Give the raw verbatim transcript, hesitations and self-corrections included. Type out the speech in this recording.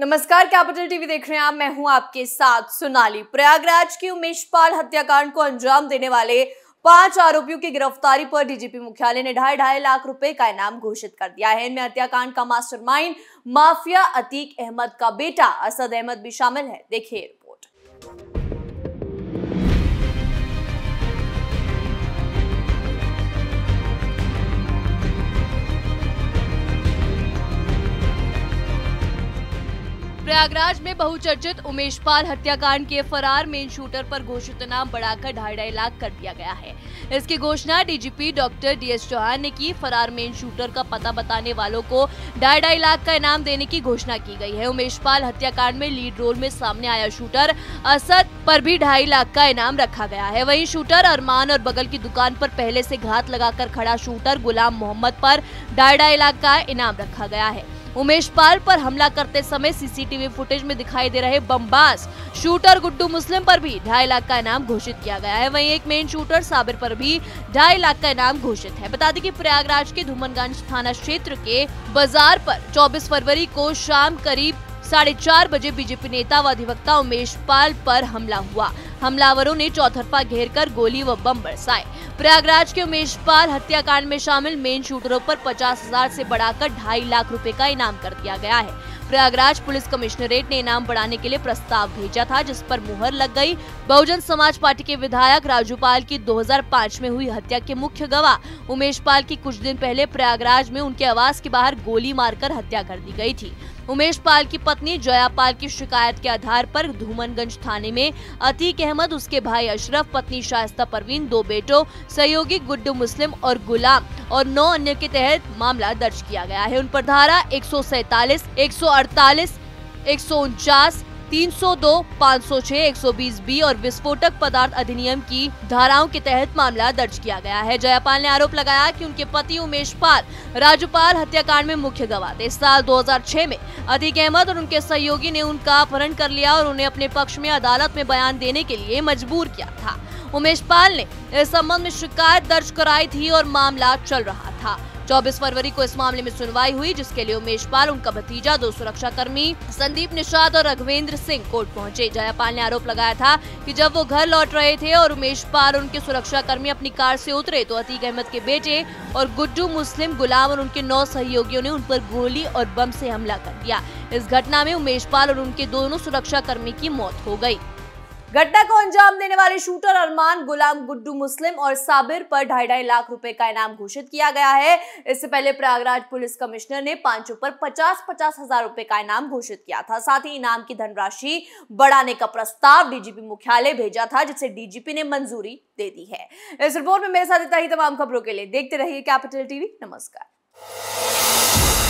नमस्कार, capital TV देख रहे हैं आप। मैं हूं आपके साथ सोनाली। प्रयागराज की उमेशपाल हत्याकांड को अंजाम देने वाले पांच आरोपियों की गिरफ्तारी पर डीजीपी मुख्यालय ने ढाई ढाई लाख रुपए का इनाम घोषित कर दिया है। इनमें हत्याकांड का मास्टरमाइंड माफिया अतीक अहमद का बेटा असद अहमद भी शामिल है। देखिए रिपोर्ट। प्रयागराज में बहुचर्चित उमेशपाल हत्याकांड के फरार मेन शूटर पर घोषित इनाम बढ़ाकर ढाई ढाई लाख कर दिया गया है। इसकी घोषणा डीजीपी डॉक्टर डीएस चौहान ने की। फरार मेन शूटर का पता बताने वालों को ढाई ढाई लाख का इनाम देने की घोषणा की गई है। उमेशपाल हत्याकांड में लीड रोल में सामने आया शूटर असद पर भी ढाई लाख का इनाम रखा गया है। वहीं शूटर अरमान और बगल की दुकान पर पहले से घात लगाकर खड़ा शूटर गुलाम मोहम्मद पर ढाई ढाई लाख का इनाम रखा गया है। उमेशपाल पर हमला करते समय सीसीटीवी फुटेज में दिखाई दे रहे बमबाज शूटर गुड्डू मुस्लिम पर भी ढाई लाख का इनाम घोषित किया गया है। वहीं एक मेन शूटर साबिर पर भी ढाई लाख का इनाम घोषित है। बता दें कि प्रयागराज के धूमनगंज थाना क्षेत्र के बाजार पर चौबीस फरवरी को शाम करीब साढ़े चार बजे बीजेपी नेता व अधिवक्ता उमेशपाल पर हमला हुआ। हमलावरों ने चौतरफा घेरकर गोली व बम बरसाए। प्रयागराज के उमेशपाल हत्याकांड में शामिल मेन शूटरों पर पचास हजार से बढ़ाकर ढाई लाख रुपए का इनाम कर दिया गया है। प्रयागराज पुलिस कमिश्नरेट ने इनाम बढ़ाने के लिए प्रस्ताव भेजा था, जिस पर मुहर लग गई। बहुजन समाज पार्टी के विधायक राजूपाल की दो हज़ार पाँच में हुई हत्या के मुख्य गवाह उमेशपाल की कुछ दिन पहले प्रयागराज में उनके आवास के बाहर गोली मारकर हत्या कर दी गई थी। उमेशपाल की पत्नी जयापाल की शिकायत के आधार पर धूमनगंज थाने में अतीक अहमद, उसके भाई अशरफ, पत्नी शाइस्ता परवीन, दो बेटों सहयोगी गुड्डू मुस्लिम और गुलाम और नौ अन्य के तहत मामला दर्ज किया गया है। उन पर धारा एक सौ सैतालीस, एक सौ अड़तालीस, एक सौ उनचास, तीन सौ दो, पाँच सौ छह, एक सौ बीस बी और विस्फोटक पदार्थ अधिनियम की धाराओं के तहत मामला दर्ज किया गया है। जयापाल ने आरोप लगाया कि उनके पति उमेशपाल राजूपाल हत्याकांड में मुख्य गवाह थे। साल दो हज़ार छह में अतीक अहमद और उनके सहयोगी ने उनका अपहरण कर लिया और उन्हें अपने पक्ष में अदालत में बयान देने के लिए मजबूर किया था। उमेशपाल ने इस संबंध में शिकायत दर्ज कराई थी और मामला चल रहा था। चौबीस फरवरी को इस मामले में सुनवाई हुई, जिसके लिए उमेशपाल, उनका भतीजा, दो सुरक्षा कर्मी संदीप निषाद और रघवेंद्र सिंह कोर्ट पहुंचे। जयापाल ने आरोप लगाया था कि जब वो घर लौट रहे थे और उमेशपाल और उनके सुरक्षा कर्मी अपनी कार से उतरे तो अतीक अहमद के बेटे और गुड्डू मुस्लिम, गुलाम और उनके नौ सहयोगियों ने उन पर गोली और बम से हमला कर दिया। इस घटना में उमेशपाल और उनके दोनों सुरक्षा कर्मी की मौत हो गई। घटना को अंजाम देने वाले शूटर अरमान, गुलाम, गुड्डू मुस्लिम और साबिर पर ढाई ढाई लाख रुपए का इनाम घोषित किया गया है। इससे पहले प्रयागराज पुलिस कमिश्नर ने पांचों पर पचास पचास हजार रुपए का इनाम घोषित किया था। साथ ही इनाम की धनराशि बढ़ाने का प्रस्ताव डीजीपी मुख्यालय भेजा था, जिसे डीजीपी ने मंजूरी दे दी है। इस रिपोर्ट में मेरे साथ इतना ही। तमाम खबरों के लिए देखते रहिए कैपिटल टीवी। नमस्कार।